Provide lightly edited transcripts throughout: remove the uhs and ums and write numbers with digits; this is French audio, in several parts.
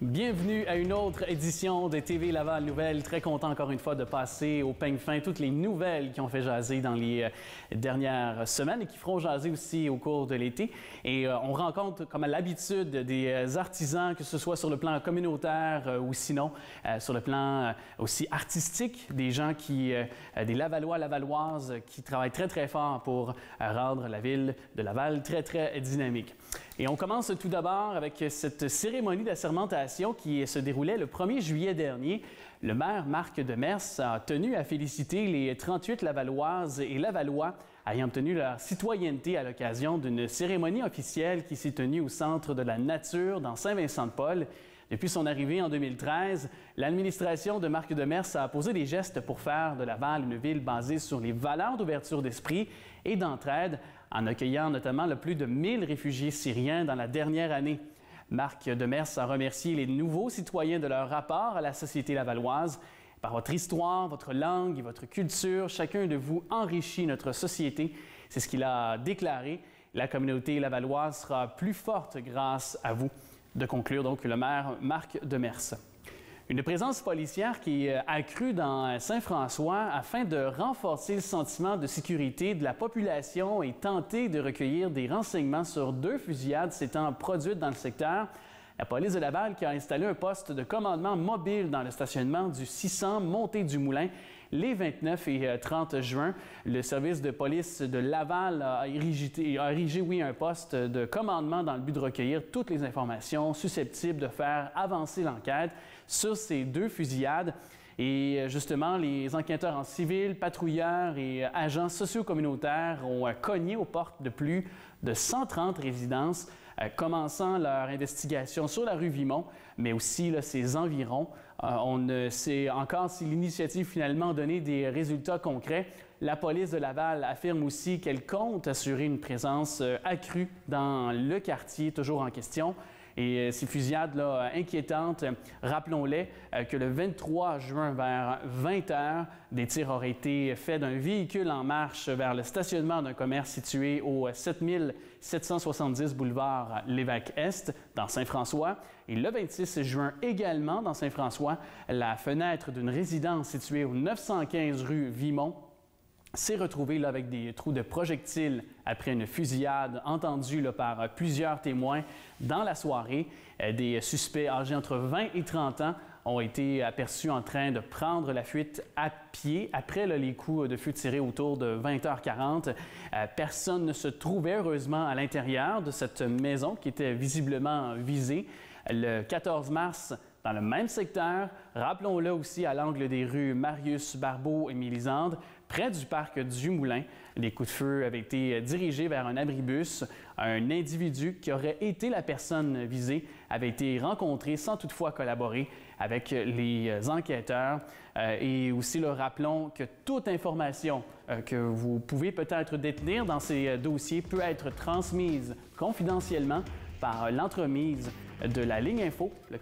Bienvenue à une autre édition de TV Laval Nouvelles. Très content encore une fois de passer au peigne fin toutes les nouvelles qui ont fait jaser dans les dernières semaines et qui feront jaser aussi au cours de l'été. Et on rencontre, comme à l'habitude, des artisans, que ce soit sur le plan communautaire ou sinon sur le plan aussi artistique, des gens des Lavallois, Lavalloises qui travaillent très fort pour rendre la ville de Laval très dynamique. Et on commence tout d'abord avec cette cérémonie d'assermentation qui se déroulait le 1er juillet dernier. Le maire Marc Demers a tenu à féliciter les 38 Lavalloises et Lavallois ayant obtenu leur citoyenneté à l'occasion d'une cérémonie officielle qui s'est tenue au Centre de la Nature dans Saint-Vincent-de-Paul. Depuis son arrivée en 2013, l'administration de Marc Demers a posé des gestes pour faire de Laval une ville basée sur les valeurs d'ouverture d'esprit et d'entraide, en accueillant notamment plus de 1000 réfugiés syriens dans la dernière année. Marc Demers a remercié les nouveaux citoyens de leur rapport à la société lavalloise. Par votre histoire, votre langue et votre culture, chacun de vous enrichit notre société. C'est ce qu'il a déclaré. La communauté lavalloise sera plus forte grâce à vous. De conclure donc le maire Marc Demers. Une présence policière qui est accrue dans Saint-François afin de renforcer le sentiment de sécurité de la population et tenter de recueillir des renseignements sur 2 fusillades s'étant produites dans le secteur. La police de Laval qui a installé un poste de commandement mobile dans le stationnement du 600 Montée du Moulin les 29 et 30 juin. Le service de police de Laval a érigé un poste de commandement dans le but de recueillir toutes les informations susceptibles de faire avancer l'enquête sur ces 2 fusillades. Et justement, les enquêteurs en civil, patrouilleurs et agents socio-communautaires ont cogné aux portes de plus de 130 résidences, commençant leur investigation sur la rue Vimont, mais aussi ses environs. On ne sait encore si l'initiative finalement a donné des résultats concrets. La police de Laval affirme aussi qu'elle compte assurer une présence accrue dans le quartier toujours en question. Et ces fusillades-là inquiétantes, rappelons-les que le 23 juin vers 20h, des tirs auraient été faits d'un véhicule en marche vers le stationnement d'un commerce situé au 7770 boulevard Lévesque-Est dans Saint-François. Et le 26 juin également dans Saint-François, la fenêtre d'une résidence située au 915 rue Vimont s'est retrouvé avec des trous de projectiles après une fusillade entendue par plusieurs témoins dans la soirée. Des suspects âgés entre 20 et 30 ans ont été aperçus en train de prendre la fuite à pied après les coups de feu tirés autour de 20h40. Personne ne se trouvait heureusement à l'intérieur de cette maison qui était visiblement visée. Le 14 mars, dans le même secteur, rappelons-le aussi à l'angle des rues Marius, Barbeau et Mélisandre, près du parc du Moulin, les coups de feu avaient été dirigés vers un abribus. Un individu qui aurait été la personne visée avait été rencontré sans toutefois collaborer avec les enquêteurs. Et aussi, rappelons que toute information que vous pouvez peut-être détenir dans ces dossiers peut être transmise confidentiellement par l'entremise de la ligne info, le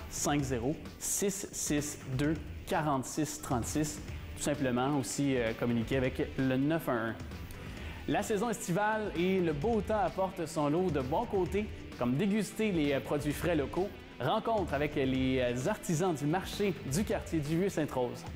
450-662-4636. Tout simplement aussi communiquer avec le 911. La saison estivale et le beau temps apportent son lot de bons côtés, comme déguster les produits frais locaux, rencontre avec les artisans du marché du quartier du Vieux-Sainte-Rose.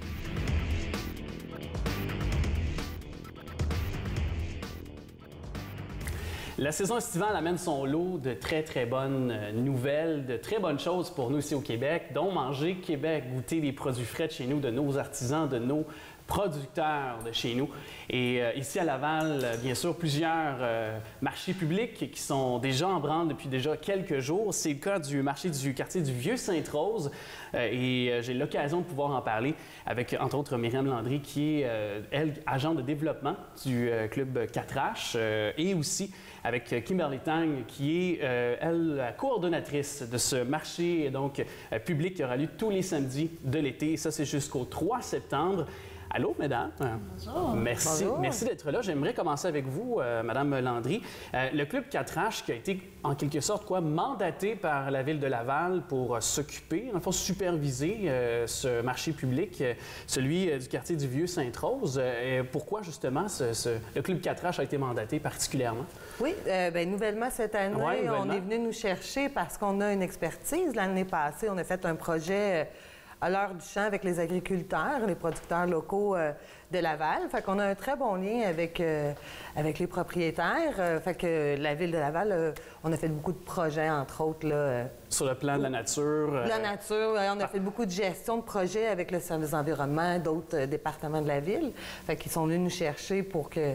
La saison estivale amène son lot de très bonnes nouvelles, de très bonnes choses pour nous ici au Québec, dont manger Québec, goûter des produits frais de chez nous, de nos artisans, de nos producteurs de chez nous. Et ici à Laval, bien sûr, plusieurs marchés publics qui sont déjà en branle depuis déjà quelques jours. C'est le cas du marché du quartier du Vieux-Sainte-Rose et j'ai l'occasion de pouvoir en parler avec, entre autres, Myriam Landry qui est, elle, agent de développement du club 4H et aussi avec Kimberly Tang qui est, elle, la coordonnatrice de ce marché donc public qui aura lieu tous les samedis de l'été. Et ça, c'est jusqu'au 3 septembre. Allô, mesdames. Bonjour. Merci, Bonjour. merci d'être là. J'aimerais commencer avec vous, Madame Landry. Le Club 4H qui a été, en quelque sorte, mandaté par la Ville de Laval pour s'occuper, en fait, superviser ce marché public, celui du quartier du Vieux-Sainte-Rose. Pourquoi, justement, le Club 4H a été mandaté particulièrement? Oui, nouvellement cette année, Ouais, on est venu nous chercher parce qu'on a une expertise. L'année passée, on a fait un projet à l'heure du champ avec les agriculteurs, les producteurs locaux de Laval. Fait qu'on a un très bon lien avec les propriétaires. Fait que la Ville de Laval, on a fait beaucoup de projets, entre autres, là, Sur le plan de la nature. la nature, on a fait beaucoup de gestion de projets avec le service d'environnement, d'autres départements de la Ville. Fait qu'ils sont venus nous chercher pour que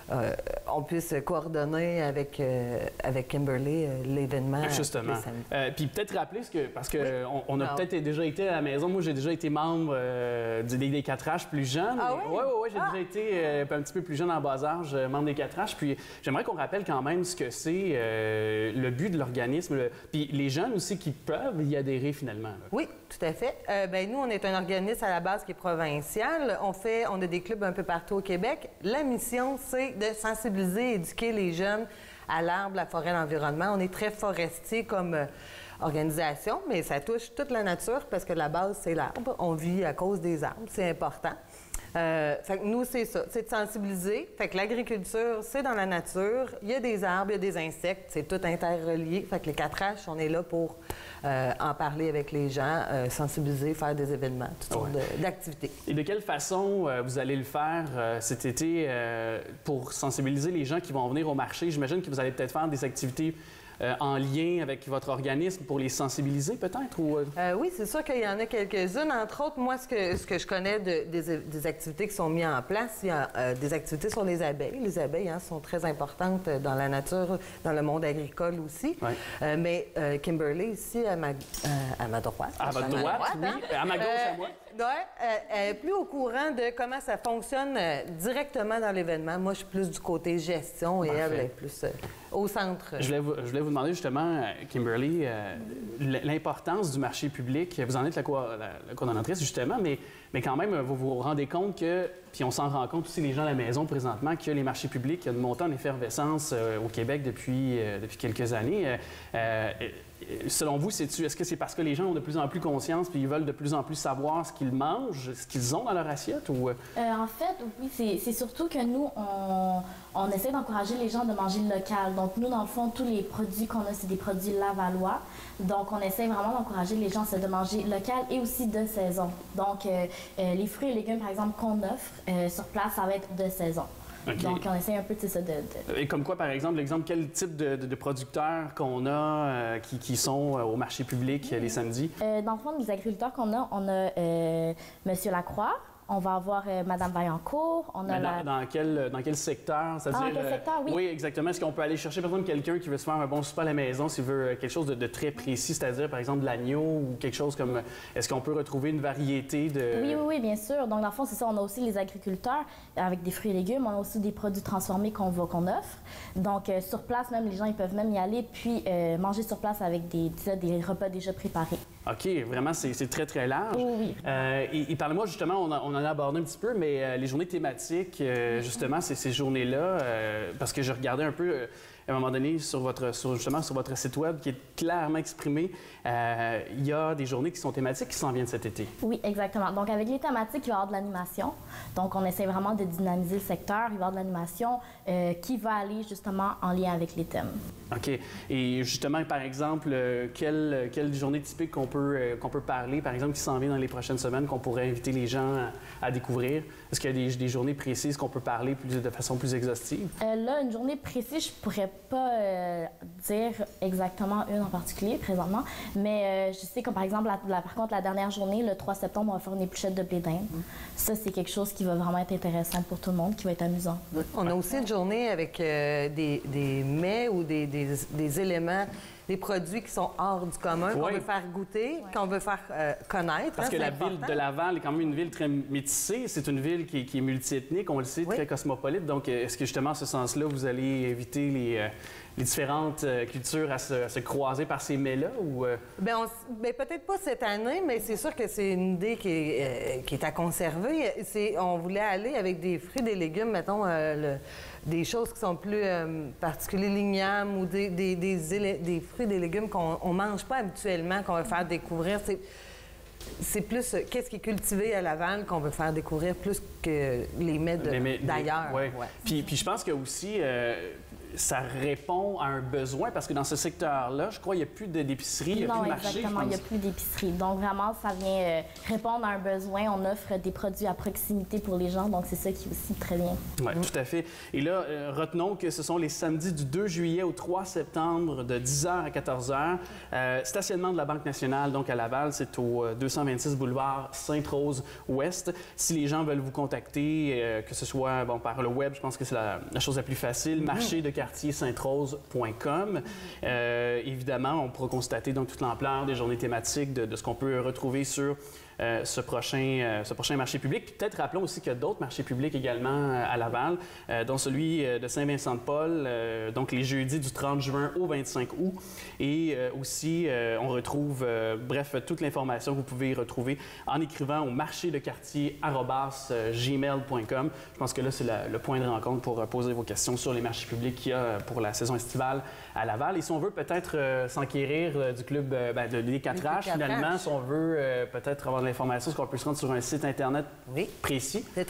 on puisse coordonner avec Kimberly l'événement. Justement. Puis peut-être rappeler, parce qu'on on a Ah. peut-être déjà été à la maison. Moi, j'ai déjà été membre des 4H plus jeune. Ah oui? Oui, j'ai déjà été un petit peu plus jeune en bas âge, membre des 4H. Puis j'aimerais qu'on rappelle quand même ce que c'est le but de l'organisme. Puis les jeunes aussi qui peuvent y adhérer finalement. Là. Oui, tout à fait. Nous, on est un organisme à la base qui est provincial. On a des clubs un peu partout au Québec. La mission, c'est de sensibiliser et éduquer les jeunes à l'arbre, la forêt, l'environnement. On est très forestier comme organisation, mais ça touche toute la nature parce que la base, c'est l'arbre. On vit à cause des arbres, c'est important. Fait que nous, c'est ça, c'est de sensibiliser. Fait que l'agriculture, c'est dans la nature. Il y a des arbres, il y a des insectes, c'est tout interrelié. Fait que les 4H, on est là pour en parler avec les gens, sensibiliser, faire des événements, toutes sortes d'activités. Et de quelle façon vous allez le faire cet été pour sensibiliser les gens qui vont venir au marché? J'imagine que vous allez peut-être faire des activités en lien avec votre organisme pour les sensibiliser peut-être? Ou... Oui, c'est sûr qu'il y en a quelques-unes. Entre autres, moi, ce que je connais des activités qui sont mises en place, il y a des activités sur les abeilles. Les abeilles sont très importantes dans la nature, dans le monde agricole aussi. Ouais. Mais Kimberly, ici, à ma droite. À votre droite, oui. À ma gauche, à moi. Elle est plus au courant de comment ça fonctionne directement dans l'événement. Moi, je suis plus du côté gestion et elle est plus au centre. Je voulais vous demander justement, Kimberly, l'importance du marché public. Vous en êtes la coordonnatrice justement, mais quand même, vous vous rendez compte que, puis on s'en rend compte aussi les gens à la maison présentement, que les marchés publics, il y a une montée en effervescence au Québec depuis quelques années. Selon vous, est-ce que c'est parce que les gens ont de plus en plus conscience puis ils veulent de plus en plus savoir ce qu'ils mangent, ce qu'ils ont dans leur assiette? Ou... En fait, oui, c'est surtout que nous, on essaie d'encourager les gens de manger local. Donc, nous, dans le fond, tous les produits qu'on a, c'est des produits lavallois. Donc, on essaie vraiment d'encourager les gens de manger local et aussi de saison. Donc, les fruits et légumes, par exemple, qu'on offre sur place, ça va être de saison. Okay. Donc, on essaie un peu de ça. Et comme quoi, par exemple, quel type de producteurs qu'on a qui sont au marché public les samedis? Dans le fond, les agriculteurs qu'on a, on a Monsieur Lacroix. On va avoir Madame Vaillancourt. On a dans quel secteur? Dans quel secteur, oui. Oui, exactement. Est-ce qu'on peut aller chercher, par exemple, quelqu'un qui veut se faire un bon souper à la maison, s'il veut quelque chose de très précis, c'est-à-dire, par exemple, de l'agneau ou quelque chose comme... Est-ce qu'on peut retrouver une variété de... Oui, bien sûr. Donc, dans le fond, c'est ça. On a aussi les agriculteurs avec des fruits et légumes. On a aussi des produits transformés qu'on offre. Donc, sur place, même, les gens, ils peuvent même y aller puis manger sur place avec des repas déjà préparés. OK. Vraiment, c'est très, très large. Oui. Et parlez-moi, justement, on en a abordé un petit peu, mais les journées thématiques, justement, c'est ces journées-là, parce que je regardais un peu... à un moment donné, sur votre site web, qui est clairement exprimé, il y a des journées qui sont thématiques qui s'en viennent cet été. Oui, exactement. Donc, avec les thématiques, il va y avoir de l'animation. Donc, on essaie vraiment de dynamiser le secteur. Il va y avoir de l'animation qui va aller justement en lien avec les thèmes. OK. Et justement, par exemple, quelle journée typique qu'on peut parler, par exemple, qui s'en vient dans les prochaines semaines, qu'on pourrait inviter les gens à découvrir? Est-ce qu'il y a des journées précises qu'on peut parler de façon plus exhaustive? Là, une journée précise, je pourrais pas dire exactement une en particulier présentement, mais je sais que par exemple, par contre, la dernière journée, le 3 septembre, on va faire une épluchette de blé d'Inde. Ça, c'est quelque chose qui va vraiment être intéressant pour tout le monde, qui va être amusant. On a aussi une journée avec des mets ou des éléments, des produits qui sont hors du commun, qu'on veut faire goûter, qu'on veut faire connaître. Parce que la ville de Laval est quand même une ville très métissée. C'est une ville qui est multiethnique, on le sait, très cosmopolite. Donc, est-ce que justement, en ce sens-là, vous allez inviter les différentes cultures à se croiser par ces mets-là? Ou, Bien, peut-être pas cette année, mais c'est sûr que c'est une idée qui est à conserver. On voulait aller avec des fruits, des légumes, mettons, des choses qui sont plus particulières, lignames ou des fruits, des légumes qu'on ne mange pas habituellement, qu'on veut faire découvrir. C'est plus qu'est-ce qui est cultivé à Laval qu'on veut faire découvrir plus que les mets d'ailleurs. Ouais. Puis je pense que aussi ça répond à un besoin parce que dans ce secteur-là, je crois qu'il n'y a plus d'épicerie, il n'y a plus de marché. Non, exactement, il n'y a plus d'épicerie. Donc vraiment, ça vient répondre à un besoin. On offre des produits à proximité pour les gens, donc c'est ça qui est aussi très bien. Oui, tout à fait. Et là, retenons que ce sont les samedis du 2 juillet au 3 septembre de 10h à 14h. Stationnement de la Banque nationale, donc à Laval, c'est au 226 boulevard Sainte-Rose-Ouest. Si les gens veulent vous contacter, que ce soit par le web, je pense que c'est la chose la plus facile, marché de quartier sainte-rose.com. Évidemment, on pourra constater donc toute l'ampleur des journées thématiques de ce qu'on peut retrouver sur ce prochain marché public. Puis peut-être rappelons aussi qu'il y a d'autres marchés publics également à Laval, dont celui de Saint-Vincent-de-Paul, donc les jeudis du 30 juin au 25 août. Et aussi, on retrouve, toute l'information que vous pouvez retrouver en écrivant au marchédequartier@gmail.com. Je pense que là, c'est le point de rencontre pour poser vos questions sur les marchés publics qu'il y a pour la saison estivale à Laval. Et si on veut peut-être s'enquérir du club de l'I4H, finalement, si on veut peut-être avoir de l'information, est-ce qu'on peut se rendre sur un site Internet précis? C'est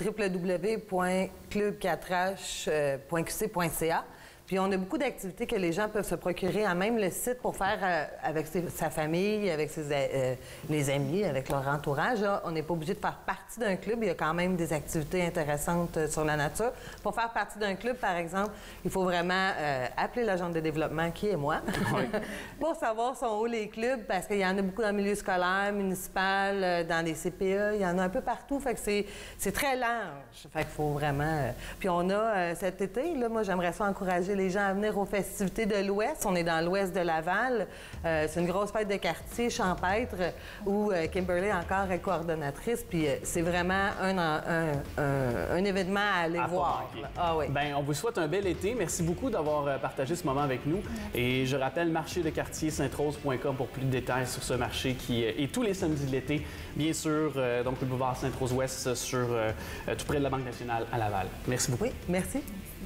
www.club4h.qc.ca. Puis on a beaucoup d'activités que les gens peuvent se procurer à même le site pour faire avec sa famille, avec les amis, avec leur entourage. Là, on n'est pas obligé de faire partie d'un club. Il y a quand même des activités intéressantes sur la nature. Pour faire partie d'un club, par exemple, il faut vraiment appeler l'agent de développement, qui est moi, pour savoir sont où les clubs, parce qu'il y en a beaucoup dans le milieu scolaire, municipal, dans les CPE. Il y en a un peu partout. Fait que c'est très large. Fait qu'il faut vraiment... Puis on a cet été, là, moi, j'aimerais ça encourager les gens à venir aux festivités de l'Ouest. On est dans l'Ouest de Laval. C'est une grosse fête de quartier champêtre où Kimberly encore est coordonnatrice. Puis c'est vraiment un événement à aller voir. Ah oui. Bien, on vous souhaite un bel été. Merci beaucoup d'avoir partagé ce moment avec nous. Et je rappelle marchédequartier sainte-rose.com pour plus de détails sur ce marché qui est tous les samedis de l'été, bien sûr, donc le boulevard Sainte-Rose-Ouest tout près de la Banque nationale à Laval. Merci beaucoup. Oui, merci.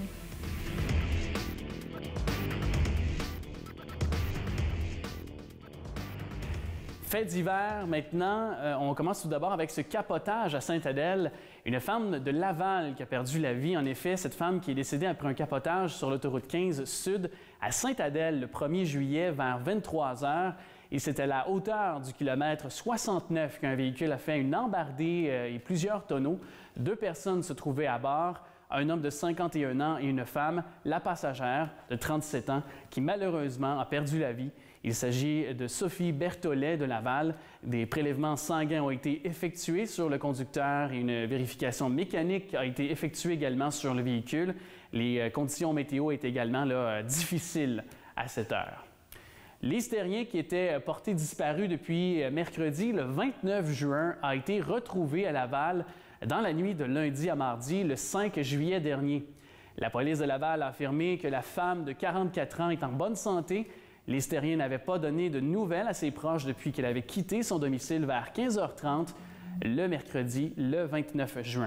Fait d'hiver, maintenant, on commence tout d'abord avec ce capotage à Sainte-Adèle. Une femme de Laval qui a perdu la vie. En effet, cette femme qui est décédée après un capotage sur l'autoroute 15 Sud à Sainte-Adèle le 1er juillet vers 23 h. Et c'est à la hauteur du kilomètre 69 qu'un véhicule a fait une embardée et plusieurs tonneaux. 2 personnes se trouvaient à bord. Un homme de 51 ans et une femme, la passagère de 37 ans, qui malheureusement a perdu la vie. Il s'agit de Sophie Berthollet de Laval. Des prélèvements sanguins ont été effectués sur le conducteur et une vérification mécanique a été effectuée également sur le véhicule. Les conditions météo étaient également difficiles à cette heure. Lise Terrien, qui était portée disparue depuis mercredi, le 29 juin, a été retrouvée à Laval dans la nuit de lundi à mardi, le 5 juillet dernier. La police de Laval a affirmé que la femme de 44 ans est en bonne santé. Lise Terrien n'avait pas donné de nouvelles à ses proches depuis qu'elle avait quitté son domicile vers 15h30 le mercredi, le 29 juin.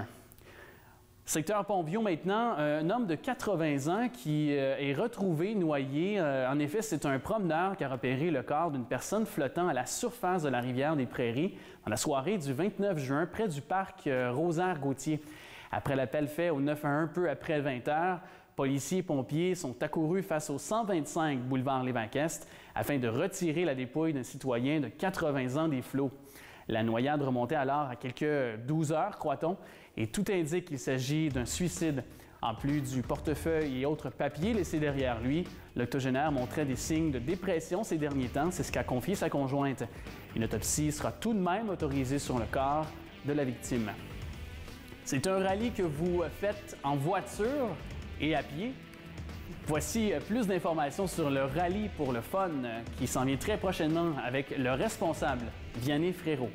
Secteur Pont-Vieux maintenant, un homme de 80 ans qui est retrouvé noyé. En effet, c'est un promeneur qui a repéré le corps d'une personne flottant à la surface de la rivière des Prairies dans la soirée du 29 juin près du parc Rosaire-Gauthier. Après l'appel fait au 911 peu après 20 h, policiers et pompiers sont accourus face au 125 boulevard Lévesque-Est afin de retirer la dépouille d'un citoyen de 80 ans des flots. La noyade remontait alors à quelques 12 heures, croit-on, et tout indique qu'il s'agit d'un suicide. En plus du portefeuille et autres papiers laissés derrière lui, l'octogénaire montrait des signes de dépression ces derniers temps, c'est ce qu'a confié sa conjointe. Une autopsie sera tout de même autorisée sur le corps de la victime. C'est un rallye que vous faites en voiture et à pied. Voici plus d'informations sur le rallye pour le fun qui s'en vient très prochainement avec le responsable, Vianney Frérot.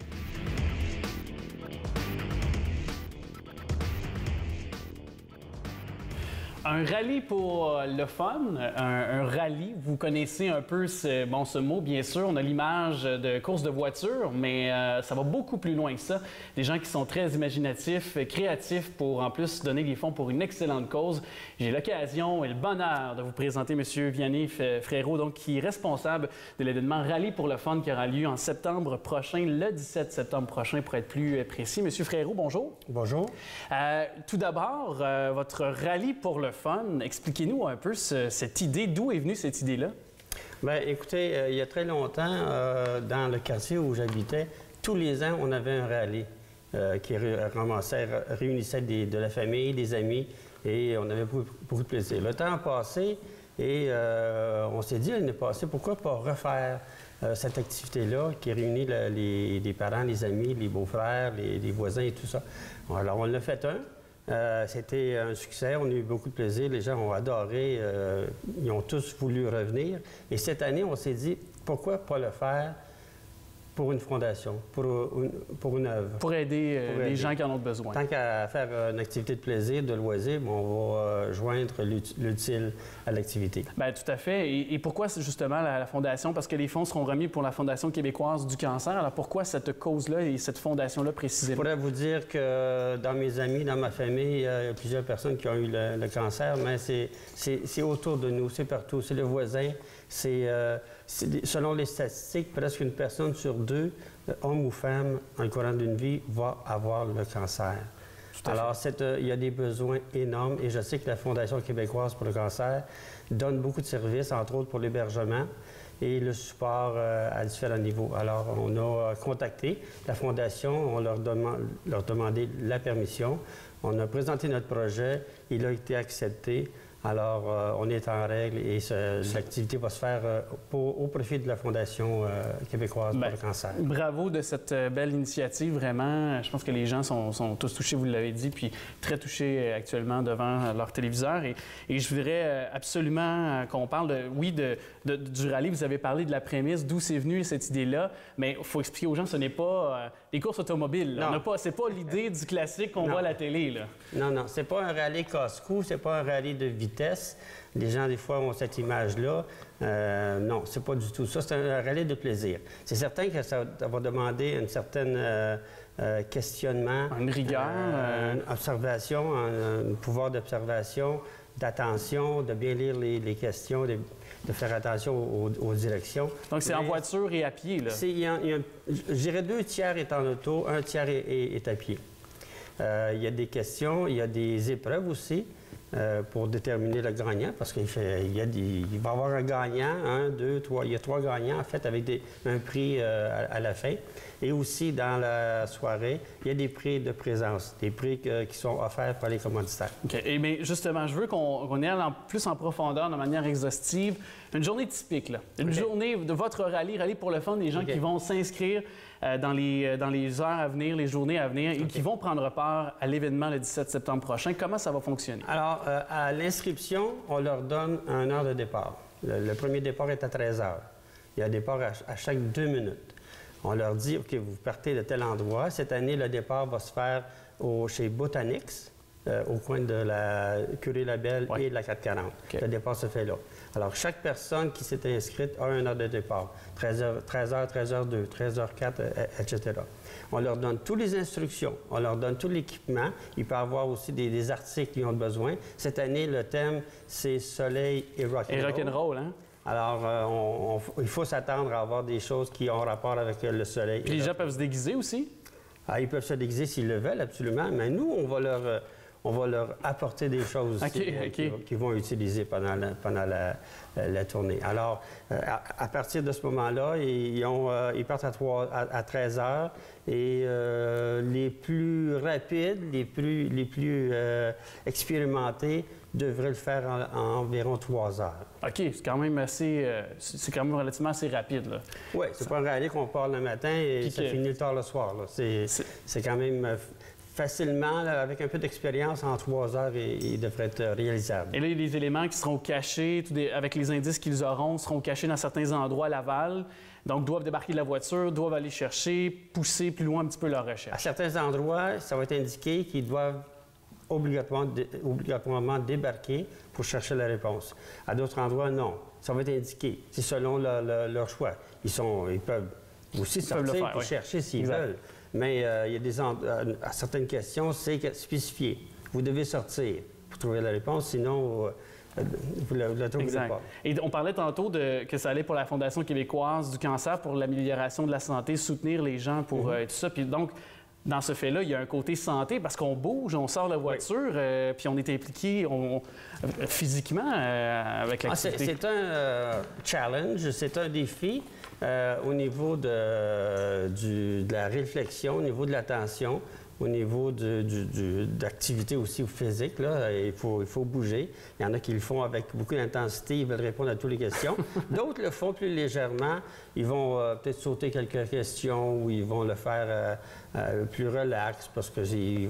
Un rallye pour le fun, un rallye, vous connaissez un peu ce mot, bien sûr, on a l'image de course de voiture, mais ça va beaucoup plus loin que ça. Des gens qui sont très imaginatifs, créatifs pour en plus donner des fonds pour une excellente cause. J'ai l'occasion et le bonheur de vous présenter M. Vianney Frérot, donc, qui est responsable de l'événement Rallye pour le fun qui aura lieu en septembre prochain, le 17 septembre prochain pour être plus précis. M. Frérot, bonjour. Bonjour. Tout d'abord, votre rallye pour le fun, expliquez-nous un peu cette idée. D'où est venue cette idée-là? Bien, écoutez, il y a très longtemps, dans le quartier où j'habitais, tous les ans, on avait un rallye qui réunissait de la famille, des amis, et on avait beaucoup de plaisir. Le temps a passé et on s'est dit l'année passée, pourquoi pas refaire cette activité-là qui réunit les parents, les amis, les beaux-frères, les voisins et tout ça. Alors, on l'a fait un. C'était un succès, on a eu beaucoup de plaisir, les gens ont adoré, ils ont tous voulu revenir. Et cette année, on s'est dit, pourquoi pas le faire pour une fondation, pour une œuvre. Pour aider les gens qui en ont besoin. Tant qu'à faire une activité de plaisir, de loisir, on va joindre l'utile à l'activité. Bien, tout à fait. Et pourquoi justement la Fondation? Parce que les fonds seront remis pour la Fondation québécoise du cancer. Alors pourquoi cette cause-là et cette fondation-là précisément? Je pourrais vous dire que dans mes amis, dans ma famille, il y a plusieurs personnes qui ont eu le cancer, mais c'est autour de nous, c'est partout, c'est le voisin. Selon les statistiques, presque une personne sur deux, homme ou femme, en courant d'une vie, va avoir le cancer. Alors, il y a des besoins énormes et je sais que la Fondation québécoise pour le cancer donne beaucoup de services, entre autres pour l'hébergement et le support à différents niveaux. Alors, on a contacté la Fondation, on leur demandé la permission, on a présenté notre projet, il a été accepté. Alors, on est en règle et l'activité va se faire au profit de la Fondation québécoise pour le cancer. Bravo de cette belle initiative, vraiment. Je pense que les gens sont tous touchés, vous l'avez dit, puis très touchés actuellement devant leur téléviseur. Et je voudrais absolument qu'on parle, du rallye. Vous avez parlé de la prémisse, d'où c'est venu cette idée-là, mais il faut expliquer aux gens, ce n'est pas des courses automobiles. C'est pas l'idée du classique qu'on voit à la télé. Là. Non, c'est pas un rallye casse-cou, c'est pas un rallye de vitesse. Les gens, des fois, ont cette image-là. Non, c'est pas du tout ça. C'est un rallye de plaisir. C'est certain que ça va demander un certain questionnement. Une rigueur. Une observation, un pouvoir d'observation, d'attention, de bien lire les questions, de faire attention aux directions. Donc, c'est en voiture et à pied, là? Je dirais 2 tiers est en auto, 1 tiers est à pied. Il y a des questions, il y a des épreuves aussi. Pour déterminer le gagnant, parce qu'il va y avoir un gagnant, 1, 2, 3, il y a 3 gagnants, en fait, avec un prix à la fin. Et aussi, dans la soirée, il y a des prix de présence, des prix qui sont offerts par les commanditaires. OK. Et bien, justement, je veux qu'on aille plus en profondeur, de manière exhaustive. Une journée typique, là. Une journée de votre rallye pour le fun, des gens qui vont s'inscrire dans les heures à venir, les journées à venir, et qui vont prendre part à l'événement le 17 septembre prochain. Comment ça va fonctionner? Alors, à l'inscription, on leur donne 1 heure de départ. Le premier départ est à 13 heures. Il y a un départ à chaque 2 minutes. On leur dit, OK, vous partez de tel endroit. Cette année, le départ va se faire chez Botanix, au coin de la Curie-Labelle et de la 440. Okay. Le départ se fait là. Alors, chaque personne qui s'est inscrite a 1 heure de départ. 13h, 13h02, 13h04, etc. On leur donne toutes les instructions, on leur donne tout l'équipement. Il peut y avoir aussi des articles qui ont besoin. Cette année, le thème, c'est soleil et rock'n'roll. Et rock'n'roll, hein? Alors, il faut s'attendre à avoir des choses qui ont rapport avec le soleil. Puis les gens peuvent se déguiser aussi? Ils peuvent se déguiser s'ils le veulent, absolument. Mais nous, on va leur apporter des choses qu'ils vont utiliser pendant la tournée. Alors, à partir de ce moment-là, ils partent à 13 heures et les plus rapides, les plus expérimentés devraient le faire en environ 3 heures. OK, c'est quand même relativement assez rapide, là. Oui, c'est pas un rallye qu'on part le matin et ça finit tard le soir, là. C'est quand même facilement, là, avec un peu d'expérience, en 3 heures, il devrait être réalisable. Et là, les éléments qui seront cachés, avec les indices qu'ils auront, seront cachés dans certains endroits à Laval. Donc, doivent débarquer de la voiture, doivent aller chercher, pousser plus loin un petit peu leur recherche. À certains endroits, ça va être indiqué qu'ils doivent obligatoirement débarquer pour chercher la réponse. À d'autres endroits, non. Ça va être indiqué. C'est selon leur choix. Ils peuvent aussi sortir pour chercher s'ils veulent. Mais il y a à certaines questions, c'est spécifié. Vous devez sortir pour trouver la réponse, sinon vous ne la trouverez pas. Et on parlait tantôt que ça allait pour la Fondation québécoise du cancer, pour l'amélioration de la santé, soutenir les gens pour tout ça. Puis donc, dans ce fait-là, il y a un côté santé parce qu'on bouge, on sort la voiture, puis on est impliqué physiquement avec l'activité. C'est un challenge, c'est un défi au niveau de la réflexion, au niveau de l'attention, au niveau d'activité aussi physique. Là, il faut bouger. Il y en a qui le font avec beaucoup d'intensité, ils veulent répondre à toutes les questions. D'autres le font plus légèrement. Ils vont peut-être sauter quelques questions ou ils vont le faire plus relax parce que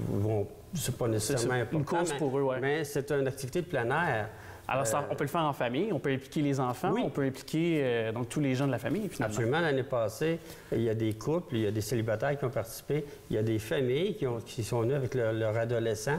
c'est pas nécessairement important. Une course pour eux, mais c'est une activité de plein air. Alors, on peut le faire en famille, on peut impliquer les enfants, on peut impliquer donc tous les gens de la famille, finalement. Absolument. L'année passée, il y a des couples, il y a des célibataires qui ont participé, il y a des familles qui sont venues avec leurs adolescents,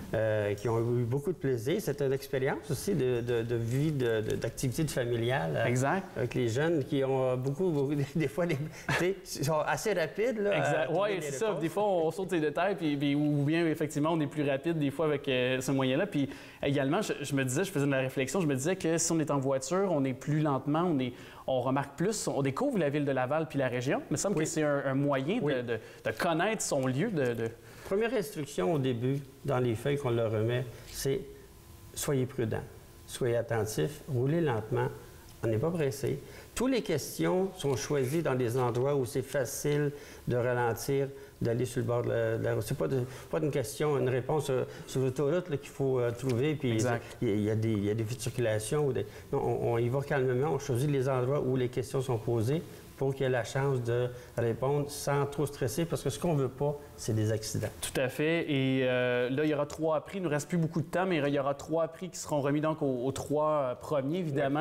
qui ont eu beaucoup de plaisir. C'est une expérience aussi de vie, d'activité familiale avec les jeunes qui ont beaucoup des fois, ils sont assez rapides. Oui, c'est ça. Des fois, on saute les détails, ou bien, effectivement, on est plus rapide des fois avec ce moyen-là. Puis également, je me disais, je faisais de la réflexion, je me disais que si on est en voiture, on est plus lentement, on remarque plus, on découvre la ville de Laval puis la région. Il me semble que c'est un moyen de connaître son lieu Première instruction au début, dans les feuilles qu'on leur remet, c'est soyez prudents, soyez attentifs, roulez lentement, on n'est pas pressé. Toutes les questions sont choisies dans des endroits où c'est facile de ralentir, d'aller sur le bord de la route. C'est pas une question, une réponse sur l'autoroute qu'il faut trouver, puis il y a des feux de circulation. Non, on y va calmement, on choisit les endroits où les questions sont posées pour qu'il y ait la chance de répondre sans trop stresser, parce que ce qu'on ne veut pas, c'est des accidents. Tout à fait. Et là, il y aura 3 prix. Il ne nous reste plus beaucoup de temps, mais il y aura 3 prix qui seront remis donc aux 3 premiers, évidemment.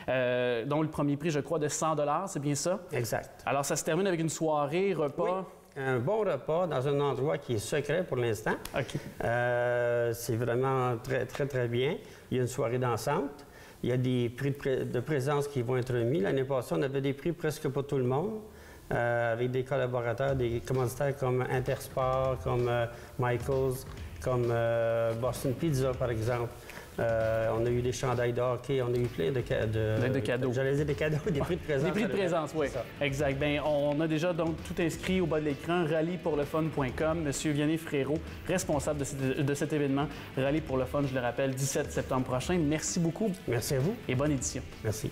Dont le premier prix, je crois, de 100 $, c'est bien ça? Exact. Alors, ça se termine avec une soirée, repas? Oui. Un bon repas dans un endroit qui est secret pour l'instant. OK. C'est vraiment très, très, très bien. Il y a une soirée dansante. Il y a des prix de présence qui vont être remis. L'année passée, on avait des prix presque pour tout le monde, avec des collaborateurs, des commanditaires comme Intersport, comme Michaels, comme Boston Pizza, par exemple. On a eu des chandails de hockey, on a eu plein de cadeaux. J'allais dire des cadeaux, des prix de présence. Des prix de présence, oui. Exact. Bien, on a déjà donc tout inscrit au bas de l'écran, rallyepourlefun.com. Monsieur Vianney Frérot, responsable de cet événement, Rallye pour le fun, je le rappelle, 17 septembre prochain. Merci beaucoup. Merci à vous. Et bonne édition. Merci.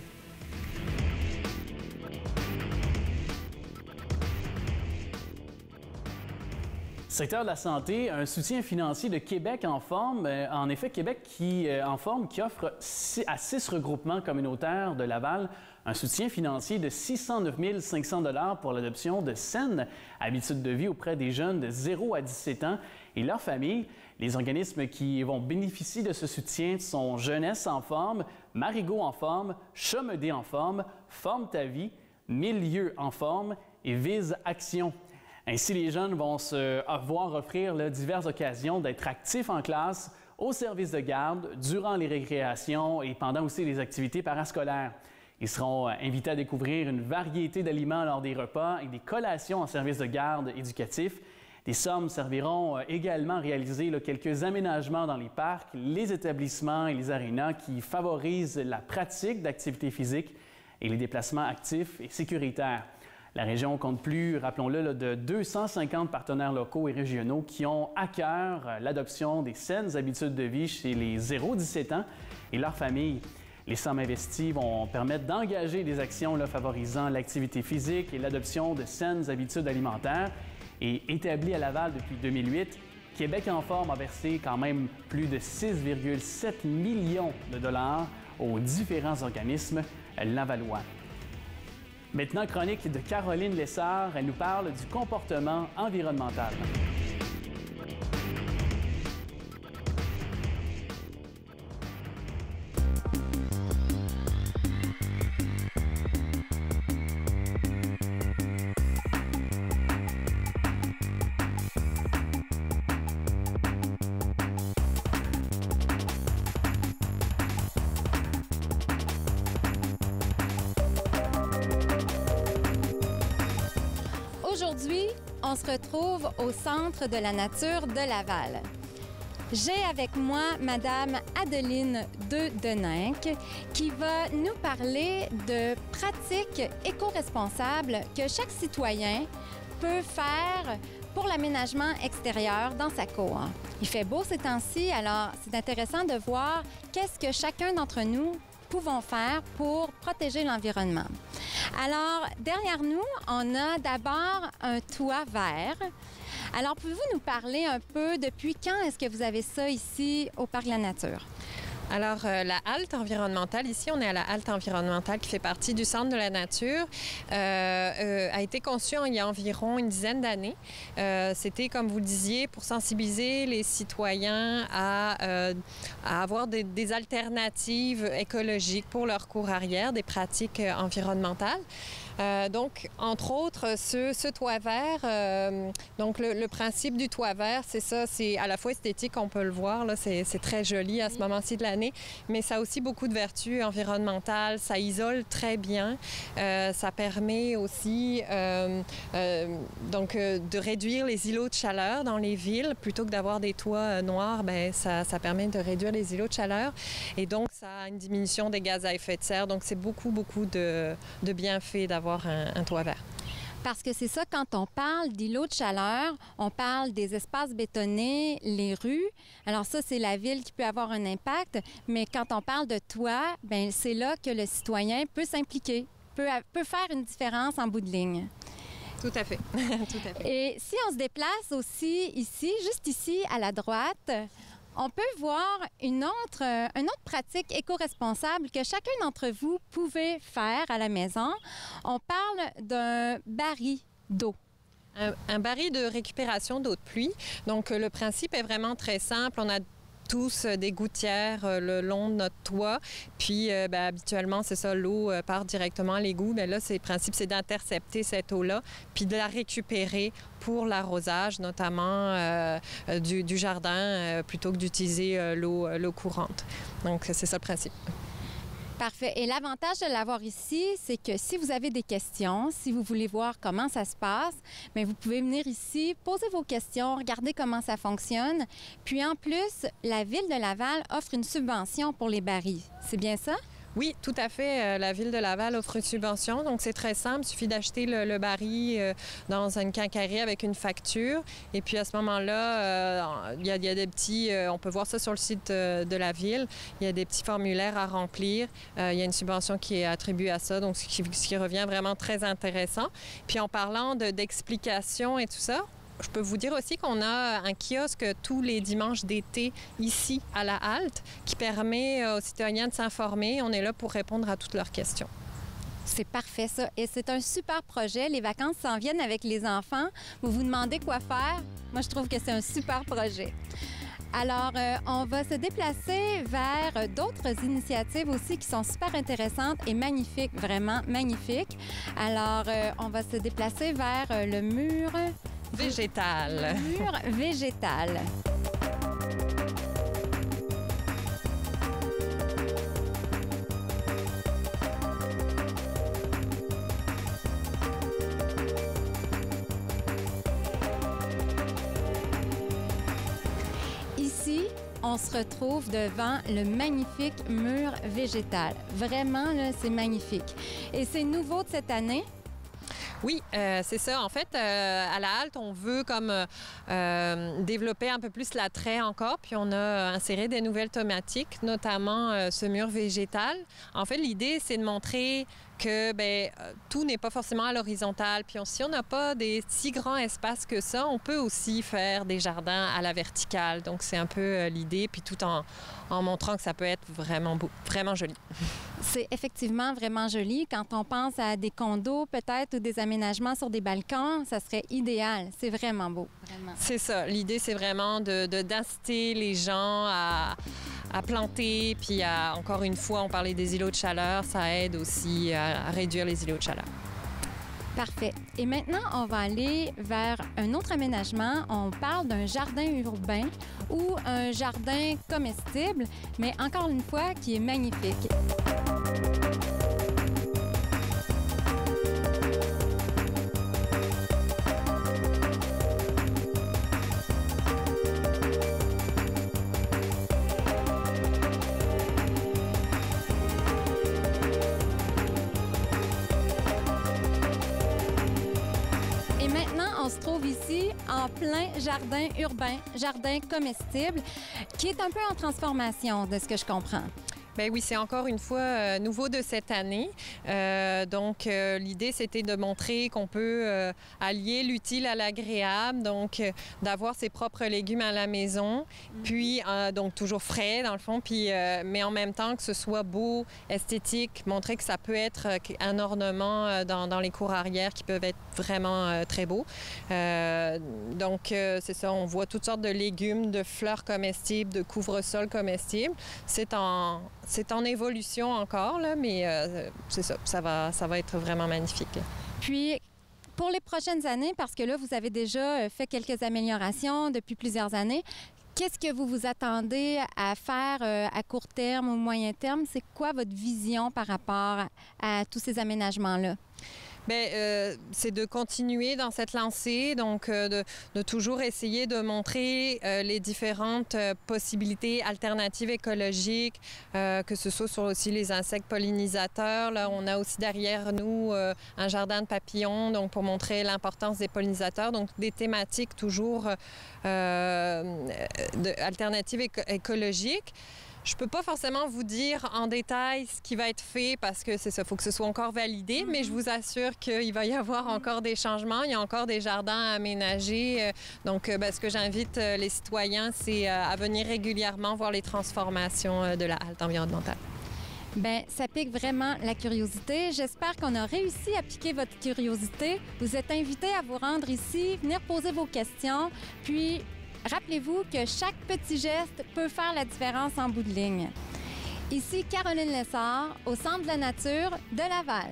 Secteur de la santé, un soutien financier de Québec en forme. En effet, Québec en forme qui offre à 6 regroupements communautaires de Laval un soutien financier de 609 500 $ pour l'adoption de saines habitudes de vie auprès des jeunes de 0 à 17 ans et leurs familles. Les organismes qui vont bénéficier de ce soutien sont Jeunesse en forme, Marigot en forme, Chomedé en forme, Forme ta vie, Milieu en forme et Vise Action. Ainsi, les jeunes vont se voir offrir diverses occasions d'être actifs en classe, au service de garde, durant les récréations et pendant aussi les activités parascolaires. Ils seront invités à découvrir une variété d'aliments lors des repas et des collations en service de garde éducatif. Des sommes serviront également à réaliser quelques aménagements dans les parcs, les établissements et les arénas qui favorisent la pratique d'activités physiques et les déplacements actifs et sécuritaires. La région compte plus, rappelons-le, de 250 partenaires locaux et régionaux qui ont à cœur l'adoption des saines habitudes de vie chez les 0-17 ans et leurs familles. Les sommes investies vont permettre d'engager des actions favorisant l'activité physique et l'adoption de saines habitudes alimentaires. Et établi à Laval depuis 2008, Québec en forme a versé quand même plus de 6,7 millions de dollars aux différents organismes lavallois. Maintenant, chronique de Caroline Lessard, elle nous parle du comportement environnemental. Aujourd'hui, on se retrouve au Centre de la nature de Laval. J'ai avec moi Madame Adeline Deninck qui va nous parler de pratiques éco-responsables que chaque citoyen peut faire pour l'aménagement extérieur dans sa cour. Il fait beau ces temps-ci, alors c'est intéressant de voir qu'est-ce que chacun d'entre nous pouvons faire pour protéger l'environnement. Alors, derrière nous, on a d'abord un toit vert. Alors, pouvez-vous nous parler un peu depuis quand est-ce que vous avez ça ici au Parc de la Nature? Alors, la halte environnementale, ici, on est à la halte environnementale qui fait partie du Centre de la nature, a été conçue il y a environ une dizaine d'années. C'était, comme vous le disiez, pour sensibiliser les citoyens à avoir des alternatives écologiques pour leur cour arrière, des pratiques environnementales. Donc, entre autres, ce toit vert, donc le principe du toit vert, c'est ça, c'est à la fois esthétique, on peut le voir, là, c'est très joli à ce moment-ci de l'année, mais ça a aussi beaucoup de vertus environnementales, ça isole très bien, ça permet aussi donc, de réduire les îlots de chaleur dans les villes, plutôt que d'avoir des toits noirs, bien, ça permet de réduire les îlots de chaleur, et donc ça a une diminution des gaz à effet de serre, donc c'est beaucoup de bienfaits d'avoir un toit vert. Parce que c'est ça, quand on parle d'îlots de chaleur, on parle des espaces bétonnés, les rues. Alors ça, c'est la ville qui peut avoir un impact, mais quand on parle de toit, bien, c'est là que le citoyen peut s'impliquer, peut faire une différence en bout de ligne. Tout à fait. Tout à fait. Et si on se déplace aussi ici, juste ici à la droite, on peut voir une autre pratique éco-responsable que chacun d'entre vous pouvez faire à la maison. On parle d'un baril d'eau. Un baril de récupération d'eau de pluie. Donc, le principe est vraiment très simple. On a tous des gouttières le long de notre toit. Puis, habituellement, c'est ça, l'eau part directement à l'égout. Bien là, le principe, c'est d'intercepter cette eau-là, puis de la récupérer pour l'arrosage, notamment du jardin, plutôt que d'utiliser l'eau courante. Donc, c'est ça le principe. Parfait. Et l'avantage de l'avoir ici, c'est que si vous avez des questions, si vous voulez voir comment ça se passe, bien, vous pouvez venir ici, poser vos questions, regarder comment ça fonctionne. Puis en plus, la Ville de Laval offre une subvention pour les barils. C'est bien ça? Oui, tout à fait. La Ville de Laval offre une subvention. Donc, c'est très simple. Il suffit d'acheter le baril dans une quincaillerie avec une facture. Et puis, à ce moment-là, il y a des petits... on peut voir ça sur le site de la Ville. Il y a des petits formulaires à remplir. Il y a une subvention qui est attribuée à ça, donc ce qui revient vraiment très intéressant. Puis, en parlant d'explications et tout ça, je peux vous dire aussi qu'on a un kiosque tous les dimanches d'été ici à la halte qui permet aux citoyens de s'informer. On est là pour répondre à toutes leurs questions. C'est parfait ça. Et c'est un super projet. Les vacances s'en viennent avec les enfants. Vous vous demandez quoi faire? Moi, je trouve que c'est un super projet. Alors, on va se déplacer vers d'autres initiatives aussi qui sont super intéressantes et magnifiques, vraiment magnifiques. Alors, on va se déplacer vers le mur... végétal. Le mur végétal. Ici, on se retrouve devant le magnifique mur végétal. Vraiment, là, c'est magnifique. Et c'est nouveau de cette année. Oui, c'est ça. En fait, à la halte, on veut comme développer un peu plus l'attrait encore, puis on a inséré des nouvelles thématiques, notamment ce mur végétal. En fait, l'idée, c'est de montrer que tout n'est pas forcément à l'horizontale. Puis si on n'a pas des si grands espaces que ça, on peut aussi faire des jardins à la verticale. Donc, c'est un peu l'idée, puis tout en montrant que ça peut être vraiment beau, vraiment joli. C'est effectivement vraiment joli. Quand on pense à des condos, peut-être, ou des aménagements sur des balcons, ça serait idéal. C'est vraiment beau. Vraiment. C'est ça. L'idée, c'est vraiment d'inciter les gens à planter, puis encore une fois, on parlait des îlots de chaleur, ça aide aussi à réduire les îlots de chaleur. Parfait. Et maintenant, on va aller vers un autre aménagement. On parle d'un jardin urbain ou un jardin comestible, mais encore une fois, qui est magnifique. en plein jardin urbain, jardin comestible, qui est un peu en transformation, de ce que je comprends. Bien oui, c'est encore une fois nouveau de cette année. L'idée, c'était de montrer qu'on peut allier l'utile à l'agréable, donc d'avoir ses propres légumes à la maison, puis donc toujours frais dans le fond, puis, mais en même temps que ce soit beau, esthétique, montrer que ça peut être un ornement dans les cours arrière qui peuvent être vraiment très beaux. C'est ça, on voit toutes sortes de légumes, de fleurs comestibles, de couvre-sol comestibles. C'est en évolution encore, là, mais c'est ça, ça va être vraiment magnifique. Puis, pour les prochaines années, parce que là, vous avez déjà fait quelques améliorations depuis plusieurs années, qu'est-ce que vous vous attendez à faire à court terme ou moyen terme? C'est quoi votre vision par rapport à tous ces aménagements-là? Bien, c'est de continuer dans cette lancée, donc de toujours essayer de montrer les différentes possibilités alternatives écologiques, que ce soit sur aussi les insectes pollinisateurs. Là, on a aussi derrière nous un jardin de papillons, donc pour montrer l'importance des pollinisateurs, donc des thématiques toujours alternatives écologiques. Je ne peux pas forcément vous dire en détail ce qui va être fait parce que c'est ça, il faut que ce soit encore validé, mais je vous assure qu'il va y avoir encore des changements. Il y a encore des jardins à aménager. Ce que j'invite les citoyens, c'est à venir régulièrement voir les transformations de la halte environnementale. Bien, ça pique vraiment la curiosité. J'espère qu'on a réussi à piquer votre curiosité. Vous êtes invités à vous rendre ici, venir poser vos questions, puis rappelez-vous que chaque petit geste peut faire la différence en bout de ligne. Ici Caroline Lessard, au Centre de la nature de Laval.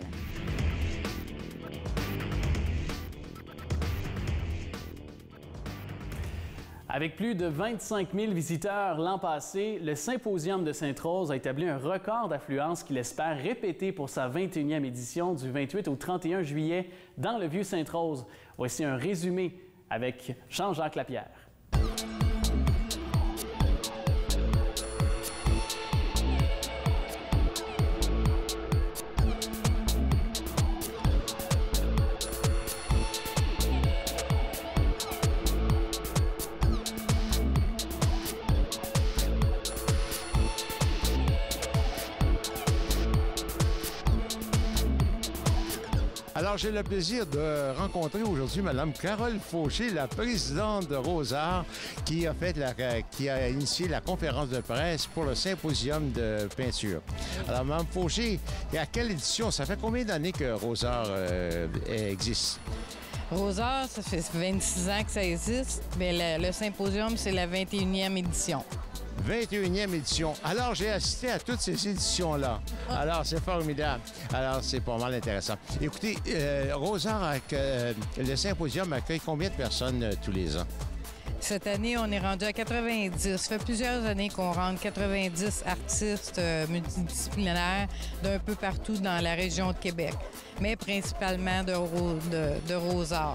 Avec plus de 25 000 visiteurs l'an passé, le Symposium de Sainte-Rose a établi un record d'affluence qu'il espère répéter pour sa 21e édition du 28 au 31 juillet dans le Vieux-Sainte-Rose. Voici un résumé avec Jean-Jacques Lapierre. Alors, j'ai le plaisir de rencontrer aujourd'hui Mme Carole Fauché, la présidente de Rosart, qui a initié la conférence de presse pour le symposium de peinture. Alors, Mme Fauché, à quelle édition? Ça fait combien d'années que Rosart existe? Rosart, ça fait 26 ans que ça existe, mais le symposium, c'est la 21e édition. 21e édition. Alors, j'ai assisté à toutes ces éditions-là. Alors, c'est formidable. Alors, c'est pas mal intéressant. Écoutez, Rosart, le symposium accueille combien de personnes tous les ans? Cette année, on est rendu à 90. Ça fait plusieurs années qu'on rentre 90 artistes multidisciplinaires d'un peu partout dans la région de Québec, mais principalement de Rosart.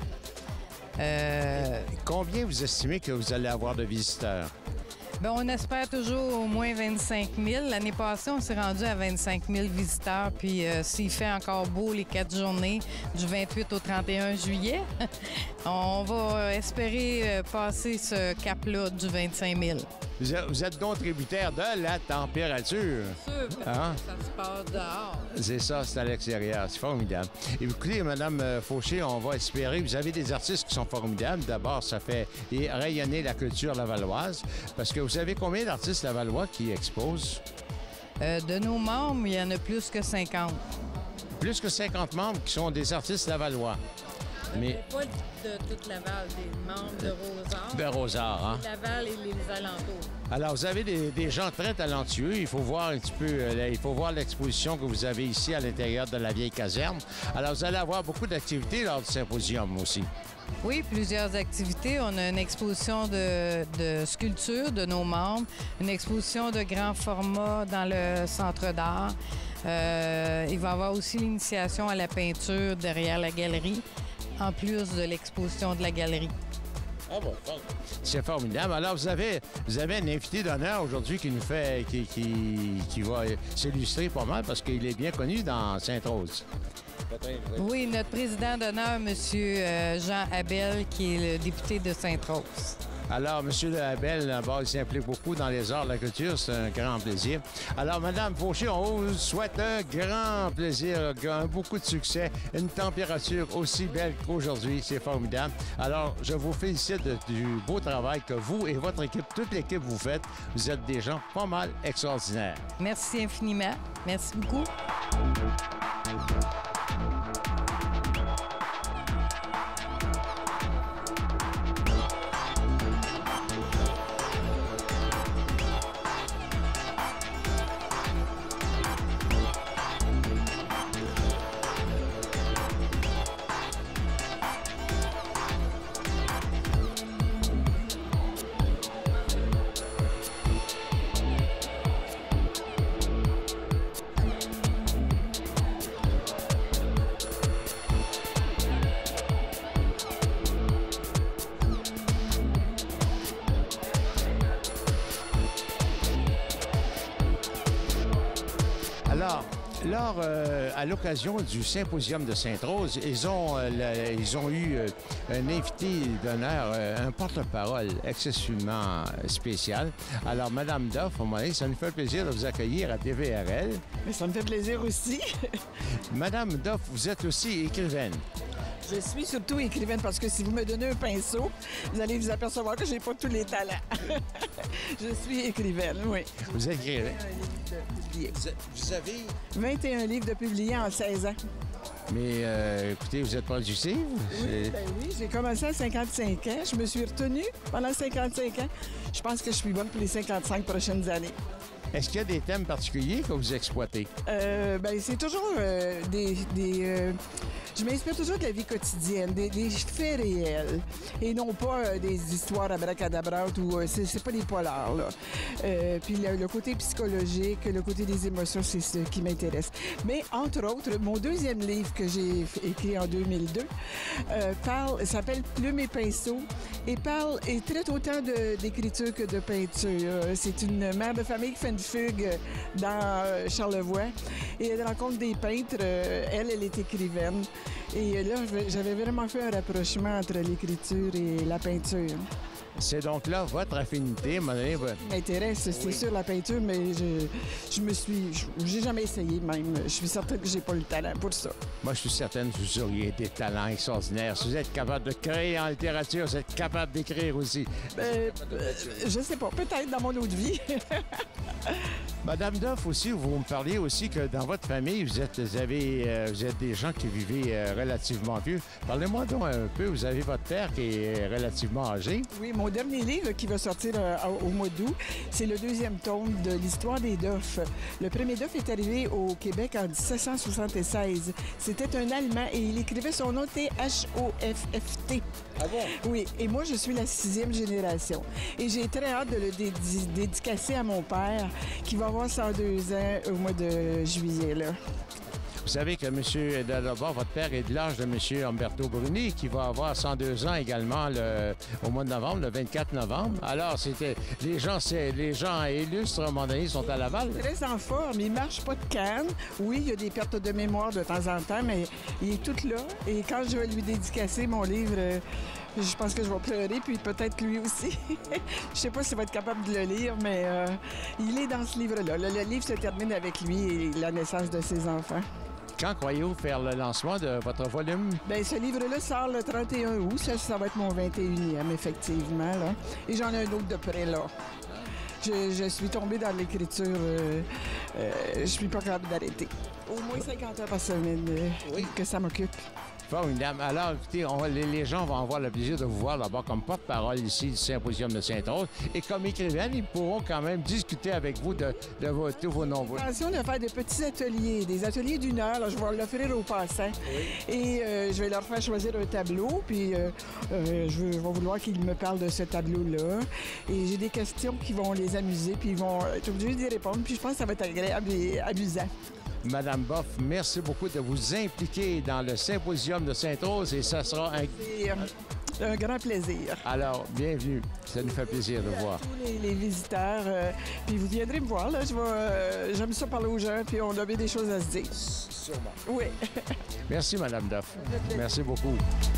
Combien vous estimez que vous allez avoir de visiteurs? Bien, on espère toujours au moins 25 000. L'année passée, on s'est rendu à 25 000 visiteurs. Puis s'il fait encore beau les 4 journées, du 28 au 31 juillet, on va espérer passer ce cap-là du 25 000. Vous êtes donc tributaire de la température. Sûr, hein? Ça se passe dehors. C'est ça, c'est à l'extérieur. C'est formidable. Et écoutez, Mme Fauché, on va espérer. Vous avez des artistes qui sont formidables. D'abord, ça fait rayonner la culture lavalloise. Parce que vous savez combien d'artistes lavallois qui exposent? De nos membres, il y en a plus que 50. Plus que 50 membres qui sont des artistes lavallois. Mais pas de toute Laval, des membres de Rosart. De Rosart, hein? Laval et les alentours. Alors, vous avez des gens très talentueux. Il faut voir un petit peu, il faut voir l'exposition que vous avez ici à l'intérieur de la vieille caserne. Alors, vous allez avoir beaucoup d'activités lors du symposium aussi. Oui, plusieurs activités. On a une exposition de sculptures de nos membres, une exposition de grand format dans le centre d'art. Il va y avoir aussi l'initiation à la peinture derrière la galerie, en plus de l'exposition de la galerie. Ah bon, c'est formidable. Alors, vous avez un invité d'honneur aujourd'hui qui va s'illustrer pas mal parce qu'il est bien connu dans Sainte-Rose. Oui, notre président d'honneur, M. Jean Abel, qui est le député de Sainte-Rose. Alors, M. Abel, d'abord, il s'implique beaucoup dans les arts de la culture. C'est un grand plaisir. Alors, Mme Fauché, on vous souhaite un grand plaisir, beaucoup de succès, une température aussi belle qu'aujourd'hui. C'est formidable. Alors, je vous félicite du beau travail que vous et votre équipe, toute l'équipe, vous faites. Vous êtes des gens pas mal extraordinaires. Merci infiniment. Merci beaucoup. À l'occasion du symposium de Sainte-Rose, ils ont eu un invité d'honneur, un porte-parole excessivement spécial. Alors, Mme Duff, ça nous fait plaisir de vous accueillir à TVRL. Mais ça me fait plaisir aussi. Mme Duff, vous êtes aussi écrivaine. Je suis surtout écrivaine parce que si vous me donnez un pinceau, vous allez vous apercevoir que j'ai pas tous les talents. Je suis écrivaine, oui. Vous êtes écrivaine? 21 livres de publiés. Vous avez? 21 livres de publiés en 16 ans. Mais écoutez, vous êtes productive? Oui, oui, j'ai commencé à 55 ans. Je me suis retenue pendant 55 ans. Je pense que je suis bonne pour les 55 prochaines années. Est-ce qu'il y a des thèmes particuliers que vous exploitez? C'est toujours je m'inspire toujours de la vie quotidienne, des faits réels, et non pas des histoires abracadabrantes ou c'est pas des polars, là. Puis le côté psychologique, le côté des émotions, c'est ce qui m'intéresse. Mais entre autres, mon deuxième livre que j'ai écrit en 2002 s'appelle Plume et pinceau et traite autant d'écriture que de peinture. C'est une mère de famille qui fait une fugue dans Charlevoix et elle rencontre des peintres. Elle est écrivaine. Et là, j'avais vraiment fait un rapprochement entre l'écriture et la peinture. C'est donc là votre affinité, madame? M'intéresse, c'est sûr, la peinture, mais j'ai jamais essayé même. Je suis certaine que j'ai pas le talent pour ça. Moi, je suis certaine que vous auriez des talents extraordinaires. Si vous êtes capable de créer en littérature, vous êtes capable d'écrire aussi. Je sais pas, peut-être dans mon autre vie. Madame Duff aussi, vous me parliez aussi que dans votre famille, vous êtes des gens qui vivez relativement vieux. Parlez-moi donc un peu, vous avez votre père qui est relativement âgé. Oui, mon dernier livre qui va sortir au mois d'août, c'est le deuxième tome de l'histoire des Duff. Le premier Duff est arrivé au Québec en 1776. C'était un Allemand et il écrivait son nom T-H-O-F-F-T. Ah bon? Oui, et moi, je suis la 6e génération. Et j'ai très hâte de le dédicacer à mon père, qui va avoir 102 ans au mois de juillet, là. Vous savez que d'abord, votre père est de l'âge de M. Umberto Bruni, qui va avoir 102 ans également au mois de novembre, le 24 novembre. Alors, les gens illustres, à un moment donné, sont à Laval. Il est très en forme. Il marche pas de canne. Oui, il y a des pertes de mémoire de temps en temps, mais il est tout là. Et quand je vais lui dédicacer mon livre, je pense que je vais pleurer, puis peut-être lui aussi. Je sais pas s'il va être capable de le lire, mais il est dans ce livre-là. Le livre se termine avec lui et la naissance de ses enfants. Quand croyez-vous faire le lancement de votre volume? Bien, ce livre-là sort le 31 août. Ça va être mon 21e, effectivement, là. Et j'en ai un autre de près, là. Je suis tombée dans l'écriture. Je suis pas capable d'arrêter. Au moins 50 heures par semaine que ça m'occupe. Formidable. Alors, écoutez, les gens vont avoir le plaisir de vous voir d'abord comme porte-parole ici du Symposium de Sainte-Rose. Et comme écrivaine, ils pourront quand même discuter avec vous de tous vos nombreux. J'ai l'intention de faire des petits ateliers, des ateliers d'1 heure. Là, je vais l'offrir aux passants. Oui. Et je vais leur faire choisir un tableau. Puis je vais vouloir qu'ils me parlent de ce tableau-là. Et j'ai des questions qui vont les amuser. Puis ils vont être obligés d'y répondre. Puis je pense que ça va être agréable et amusant. Madame Boff, merci beaucoup de vous impliquer dans le Symposium de Sainte-Rose et ça sera Un grand plaisir. Alors, bienvenue. Ça nous fait plaisir de voir. Tous les visiteurs, puis vous viendrez me voir, là. J'aime ça parler aux gens, puis on a bien des choses à se dire. Sûrement. Oui. Merci, Madame Duff. Merci beaucoup.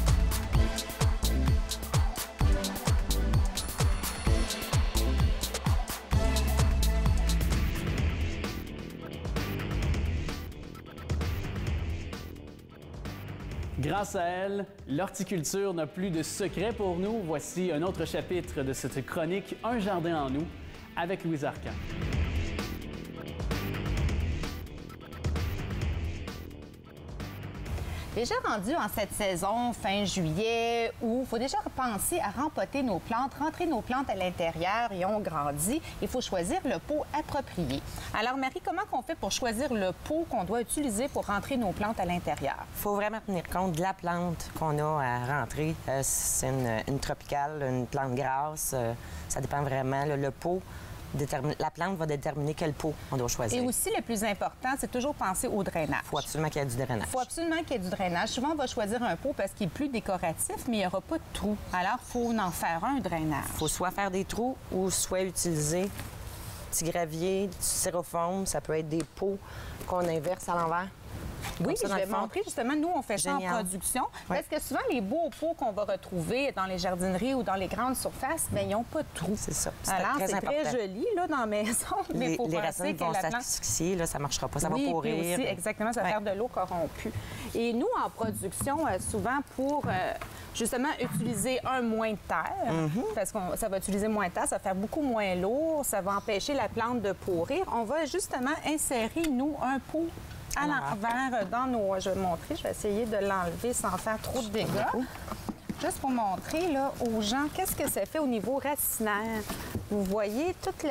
Grâce à elle, l'horticulture n'a plus de secret pour nous. Voici un autre chapitre de cette chronique « Un jardin en nous » avec Louise Arcan. Déjà rendu en cette saison, fin juillet, où il faut déjà penser à rempoter nos plantes, rentrer nos plantes à l'intérieur et on grandit, il faut choisir le pot approprié. Alors Marie, comment on fait pour choisir le pot qu'on doit utiliser pour rentrer nos plantes à l'intérieur? Il faut vraiment tenir compte de la plante qu'on a à rentrer. C'est une tropicale, une plante grasse, ça dépend vraiment. Le pot, la plante va déterminer quel pot on doit choisir. Et aussi, le plus important, c'est toujours penser au drainage. Il faut absolument qu'il y ait du drainage. Il faut absolument qu'il y ait du drainage. Souvent, on va choisir un pot parce qu'il est plus décoratif, mais il n'y aura pas de trous. Alors, il faut en faire un drainage. Il faut soit faire des trous ou soit utiliser petit gravier, du styrofoam. Ça peut être des pots qu'on inverse à l'envers. Oui, je vais montrer justement, nous, on fait ça en production. Oui. Parce que souvent, les beaux pots qu'on va retrouver dans les jardineries ou dans les grandes surfaces, bien, ils n'ont pas de trous. C'est ça. Alors, c'est très joli là, dans la maison, mais il faut les penser racines que vont la plante... s'asphyxier, là, ça ne marchera pas, ça va pourrir. Oui, aussi, exactement, ça va faire de l'eau corrompue. Et nous, en production, souvent, pour justement utiliser moins de terre, parce que ça va utiliser moins de terre, ça va faire beaucoup moins lourd, ça va empêcher la plante de pourrir, on va justement insérer, nous, un pot à l'envers dans nos... Je vais montrer, je vais essayer de l'enlever sans faire trop de dégâts. Juste pour montrer là, aux gens qu'est-ce que ça fait au niveau racinaire. Vous voyez, toute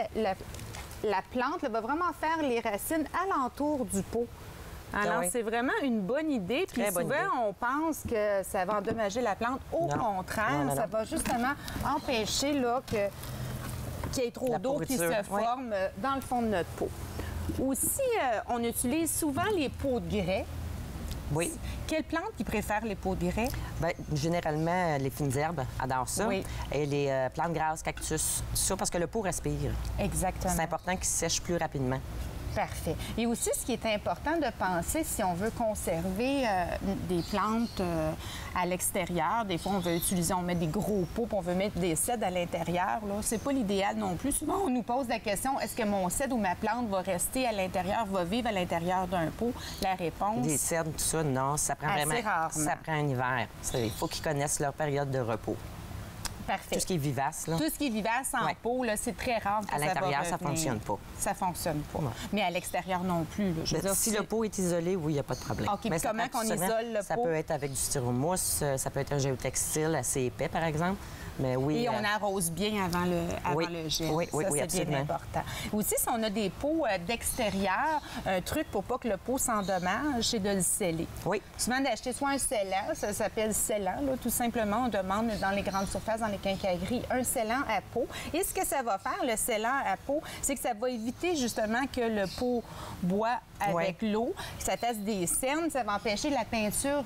la plante là, va vraiment faire les racines alentour du pot. Alors, c'est vraiment une bonne idée. Puis souvent, on pense que ça va endommager la plante. Au contraire, ça va justement empêcher là, qu'il y ait trop d'eau qui se forme dans le fond de notre pot. Aussi, on utilise souvent les pots de grès. Oui. Quelle plante qui préfère les pots de grès? Bien, généralement, les fines herbes adorent ça. Oui. Et les plantes grasses, cactus, tout ça, parce que le pot respire. Exactement. C'est important qu'il sèche plus rapidement. Parfait. Et aussi, ce qui est important de penser, si on veut conserver des plantes à l'extérieur, des fois, on met des gros pots, puis on veut mettre des cèdres à l'intérieur. C'est pas l'idéal non plus. Souvent, on nous pose la question, est-ce que mon cèdre ou ma plante va rester à l'intérieur, va vivre à l'intérieur d'un pot? La réponse... Des cèdres, tout ça, non. Ça prend assez vraiment... rarement. Ça prend un hiver. Il faut qu'ils connaissent leur période de repos. Parfait. Tout ce qui est vivace, là. Tout ce qui est vivace en pot, c'est très rare que à l'intérieur, ça ne fonctionne pas. Ça ne fonctionne pas. Non. Mais à l'extérieur non plus. Là. Si le pot est isolé, oui, il n'y a pas de problème. OK, mais comment on isole le pot? Ça peut être avec du styromousse, ça peut être un géotextile assez épais, par exemple. Mais oui, et on arrose bien avant le gel. Oui, c'est bien important. Aussi, si on a des pots d'extérieur, un truc pour pas que le pot s'endommage, c'est de le sceller. Oui. Souvent d'acheter soit un scellant, ça s'appelle scellant, là, tout simplement. On demande dans les grandes surfaces, dans les quincailleries, un scellant à pot. Et ce que ça va faire, le scellant à pot, c'est que ça va éviter justement que le pot boit avec l'eau, que ça fasse des cernes, ça va empêcher la peinture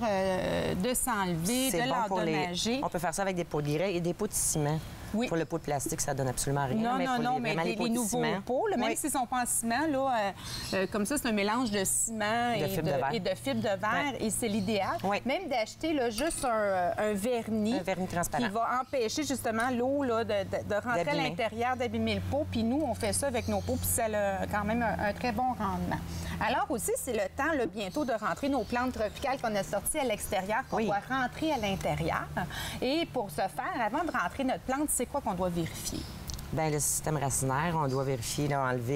de s'enlever, de l'endommager. On peut faire ça avec des pots de grès et des pots de ciment. Oui. Pour le pot de plastique, ça donne absolument rien. Non, mais les nouveaux pots, là, même s'ils ne sont pas en ciment, là, comme ça, c'est un mélange de ciment et de fibres de verre, et c'est l'idéal. Oui. Même d'acheter là, juste un vernis transparent qui va empêcher justement l'eau de rentrer à l'intérieur, d'abîmer le pot. Puis nous, on fait ça avec nos pots, puis ça a quand même un très bon rendement. Alors aussi, c'est le temps là, bientôt de rentrer nos plantes tropicales qu'on a sorties à l'extérieur, qu'on doit rentrer à l'intérieur. Et pour ce faire, avant de rentrer notre plante, c'est quoi qu'on doit vérifier? Bien, le système racinaire, on doit vérifier, là, enlever